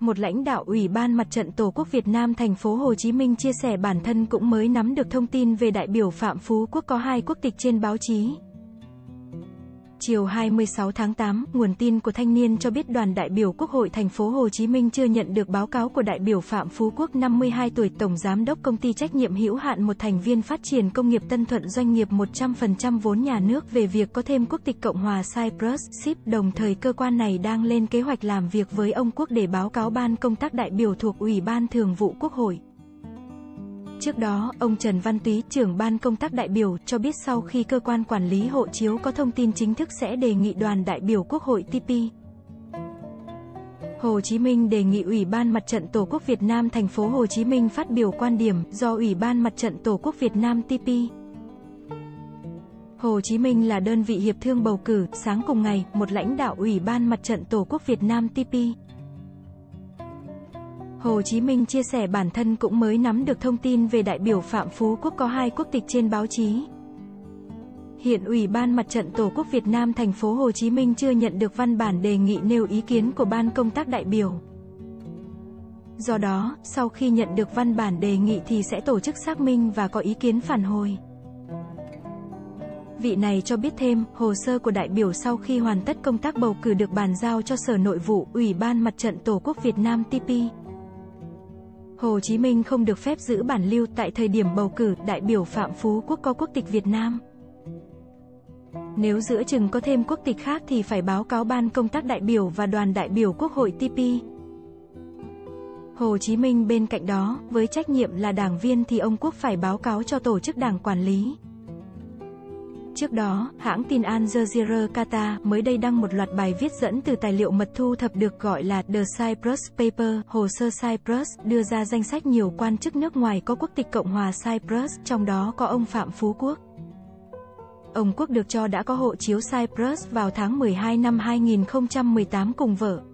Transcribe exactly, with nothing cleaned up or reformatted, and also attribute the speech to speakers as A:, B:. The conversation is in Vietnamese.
A: một lãnh đạo Ủy ban Mặt trận Tổ quốc Việt Nam thành phố Hồ Chí Minh chia sẻ bản thân cũng mới nắm được thông tin về đại biểu Phạm Phú Quốc có hai quốc tịch trên báo chí. Chiều hai mươi sáu tháng tám, nguồn tin của Thanh niên cho biết đoàn đại biểu Quốc hội thành phố Hồ Chí Minh chưa nhận được báo cáo của đại biểu Phạm Phú Quốc, năm mươi hai tuổi, tổng giám đốc công ty trách nhiệm hữu hạn một thành viên phát triển công nghiệp Tân Thuận, doanh nghiệp một trăm phần trăm vốn nhà nước, về việc có thêm quốc tịch Cộng hòa Cyprus, xê i pê. Đồng thời cơ quan này đang lên kế hoạch làm việc với ông Quốc để báo cáo ban công tác đại biểu thuộc Ủy ban Thường vụ Quốc hội. Trước đó, ông Trần Văn Túy, trưởng ban công tác đại biểu, cho biết sau khi cơ quan quản lý hộ chiếu có thông tin chính thức sẽ đề nghị đoàn đại biểu Quốc hội tê pê Hồ Chí Minh đề nghị Ủy ban Mặt trận Tổ quốc Việt Nam thành phố Hồ Chí Minh phát biểu quan điểm, do Ủy ban Mặt trận Tổ quốc Việt Nam tê pê Hồ Chí Minh là đơn vị hiệp thương bầu cử. Sáng cùng ngày, một lãnh đạo Ủy ban Mặt trận Tổ quốc Việt Nam tê pê Hồ Chí Minh chia sẻ bản thân cũng mới nắm được thông tin về đại biểu Phạm Phú Quốc có hai quốc tịch trên báo chí. Hiện Ủy ban Mặt trận Tổ quốc Việt Nam thành phố Hồ Chí Minh chưa nhận được văn bản đề nghị nêu ý kiến của ban công tác đại biểu. Do đó, sau khi nhận được văn bản đề nghị thì sẽ tổ chức xác minh và có ý kiến phản hồi. Vị này cho biết thêm, hồ sơ của đại biểu sau khi hoàn tất công tác bầu cử được bàn giao cho Sở Nội vụ, Ủy ban Mặt trận Tổ quốc Việt Nam tê pê Hồ Chí Minh không được phép giữ bản lưu. Tại thời điểm bầu cử, đại biểu Phạm Phú Quốc có quốc tịch Việt Nam. Nếu giữa chừng có thêm quốc tịch khác thì phải báo cáo ban công tác đại biểu và đoàn đại biểu Quốc hội tê pê Hồ Chí Minh. Bên cạnh đó, với trách nhiệm là đảng viên thì ông Quốc phải báo cáo cho tổ chức đảng quản lý. Trước đó, hãng tin Al Jazeera Qatar mới đây đăng một loạt bài viết dẫn từ tài liệu mật thu thập được gọi là The Cyprus Paper, hồ sơ Cyprus, đưa ra danh sách nhiều quan chức nước ngoài có quốc tịch Cộng hòa Cyprus, trong đó có ông Phạm Phú Quốc. Ông Quốc được cho đã có hộ chiếu Cyprus vào tháng mười hai năm hai nghìn không trăm mười tám cùng vợ.